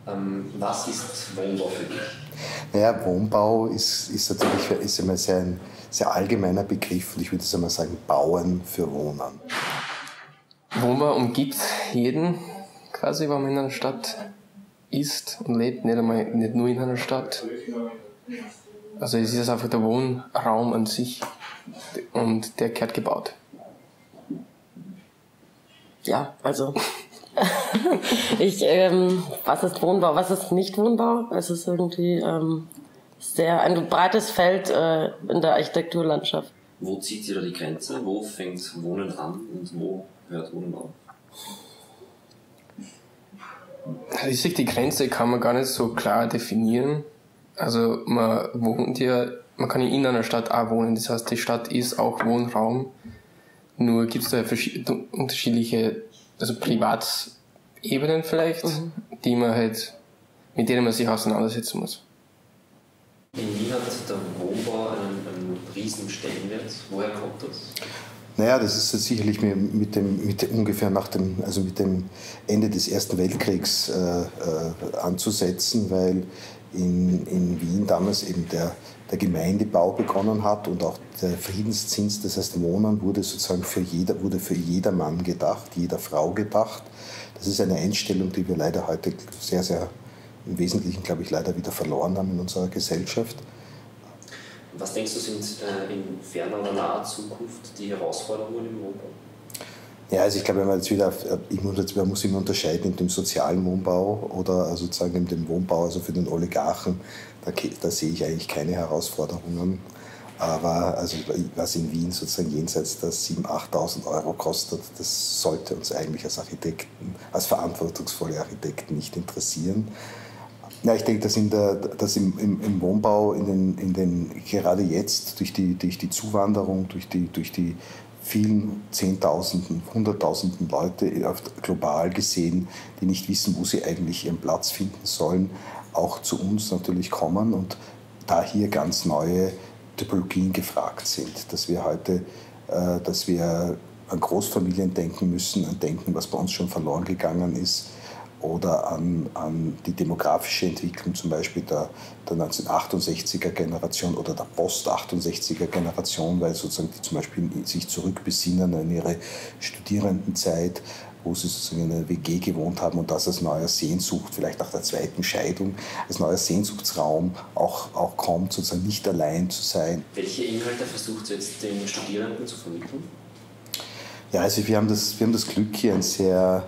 Was ist Wohnbau für dich? Naja, Wohnbau ist natürlich immer ein sehr allgemeiner Begriff und ich würde jetzt einmal sagen, Bauen für Wohnen. Wohnbau umgibt jeden quasi, wenn man in einer Stadt ist und lebt, nicht nur in einer Stadt. Also es ist einfach der Wohnraum an sich und der gehört gebaut. Ja, also was ist Wohnbau, was ist nicht Wohnbau? Es ist irgendwie ein breites Feld in der Architekturlandschaft. Wo zieht ihr da die Grenze? Wo fängt Wohnen an und wo hört Wohnen auf? Die Grenze kann man gar nicht so klar definieren. Also man kann in einer Stadt auch wohnen, das heißt die Stadt ist auch Wohnraum. Nur gibt es da unterschiedliche, also Privatebenen vielleicht, mit denen man sich auseinandersetzen muss. In Wien hat der Wohnbau einen riesen Stellenwert. Woher kommt das? Naja, das ist sicherlich mit dem Ende des Ersten Weltkriegs anzusetzen, weil in Wien damals eben der Gemeindebau begonnen hat und auch der Friedenszins, das heißt Wohnen, wurde sozusagen für jedermann gedacht, jeder Frau gedacht. Das ist eine Einstellung, die wir leider heute sehr, sehr im Wesentlichen, glaube ich, leider wieder verloren haben in unserer Gesellschaft. Was denkst du, sind in ferner oder naher Zukunft die Herausforderungen im Wohnbau? Ja, also ich glaube, man muss immer unterscheiden in dem sozialen Wohnbau oder sozusagen in dem Wohnbau, also für den Oligarchen, da sehe ich eigentlich keine Herausforderungen. Aber also was in Wien sozusagen jenseits der 7.000, 8.000 Euro kostet, das sollte uns eigentlich als Architekten, als verantwortungsvolle Architekten nicht interessieren. Ja, ich denke, dass im Wohnbau gerade jetzt durch die Zuwanderung, durch die vielen Zehntausenden, Hunderttausenden Leute global gesehen, die nicht wissen, wo sie eigentlich ihren Platz finden sollen, auch zu uns natürlich kommen und da hier ganz neue Typologien gefragt sind. Dass wir an Großfamilien denken müssen, an Denken, was bei uns schon verloren gegangen ist, oder an die demografische Entwicklung zum Beispiel der 1968er-Generation oder der Post-68er-Generation, weil sozusagen die zum Beispiel sich zurückbesinnen an ihre Studierendenzeit, wo sie sozusagen in einer WG gewohnt haben und das als neuer Sehnsucht, vielleicht nach der zweiten Scheidung, als neuer Sehnsuchtsraum auch kommt, sozusagen nicht allein zu sein. Welche Inhalte versucht ihr jetzt den Studierenden zu vermitteln? Ja, also wir haben das Glück, hier eine sehr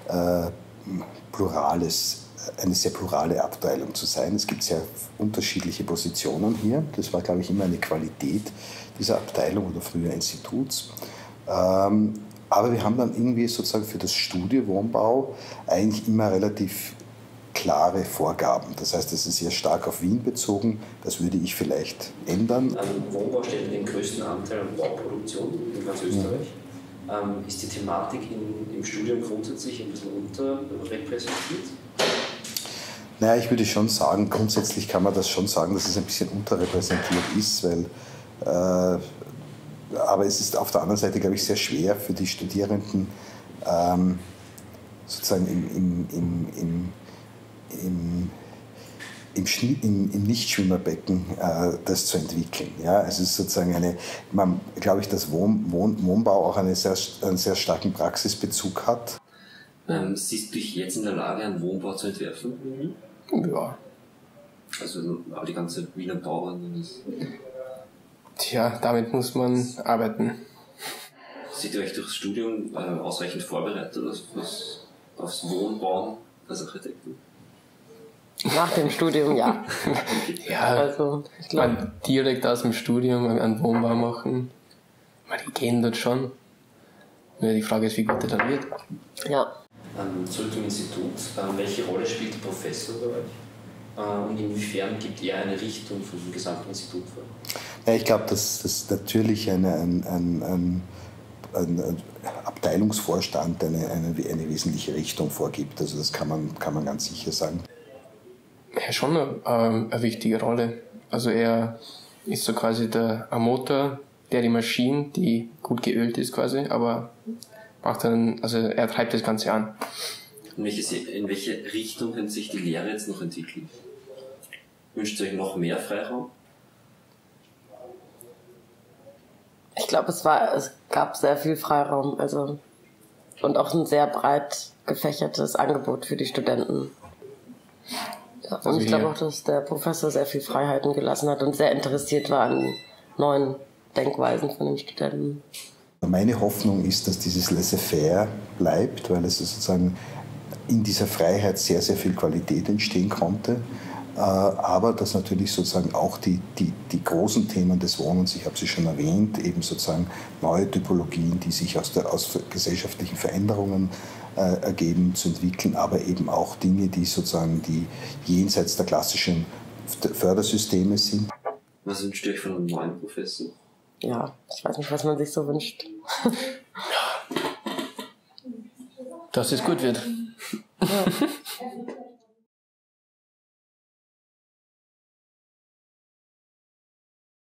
plurale Abteilung zu sein. Es gibt sehr unterschiedliche Positionen hier. Das war, glaube ich, immer eine Qualität dieser Abteilung oder früher Instituts. Aber wir haben dann irgendwie sozusagen für das Studium Wohnbau eigentlich immer relativ klare Vorgaben. Das heißt, es ist sehr stark auf Wien bezogen. Das würde ich vielleicht ändern. Wohnbau stellt den größten Anteil an Bauproduktion in ganz Österreich. Ist die Thematik im Studium grundsätzlich ein bisschen unterrepräsentiert? Naja, ich würde schon sagen, grundsätzlich kann man das schon sagen, dass es ein bisschen unterrepräsentiert ist, weil, aber es ist auf der anderen Seite, glaube ich, sehr schwer für die Studierenden, sozusagen im Nichtschwimmerbecken das zu entwickeln. Ja, es ist sozusagen glaube ich, dass Wohnbau auch einen sehr starken Praxisbezug hat. Siehst du dich jetzt in der Lage, einen Wohnbau zu entwerfen? Ja. Also aber die ganze Wiener Bauordnung ist... Tja, damit muss man arbeiten. Seht ihr euch durchs Studium ausreichend vorbereitet aufs Wohnbauen als Architekten? Nach dem Studium, ja. Ja, also ich glaube, man direkt aus dem Studium einen Wohnbau machen, die gehen dort schon. Nur die Frage ist, wie gut der dann wird. ja. Zurück zum Institut. Welche Rolle spielt der Professor bei euch? Und inwiefern gibt er eine Richtung für das gesamte Institut vor? Ja, ich glaube, dass natürlich ein Abteilungsvorstand eine wesentliche Richtung vorgibt. Also das kann man ganz sicher sagen. Ja, schon eine wichtige Rolle. Also er ist so quasi ein Motor, der die Maschine, die gut geölt ist quasi, aber er treibt das Ganze an. In welche Richtung kann sich die Lehre jetzt noch entwickeln? Wünscht ihr euch noch mehr Freiraum? Ich glaube, es gab sehr viel Freiraum, also und auch ein sehr breit gefächertes Angebot für die Studenten. Ja, und Also ich glaube auch, dass der Professor sehr viel Freiheiten gelassen hat und sehr interessiert war an neuen Denkweisen von den Studenten. Meine Hoffnung ist, dass dieses Laissez-faire bleibt, weil es sozusagen in dieser Freiheit sehr, sehr viel Qualität entstehen konnte. Aber dass natürlich sozusagen auch die großen Themen des Wohnens, ich habe sie schon erwähnt, eben sozusagen neue Typologien, die sich aus gesellschaftlichen Veränderungen ergeben, zu entwickeln, aber eben auch Dinge, die sozusagen die jenseits der klassischen Fördersysteme sind. Was wünscht ihr euch von einem neuen Professor? Ja, ich weiß nicht, was man sich so wünscht. Dass es gut wird. Ja.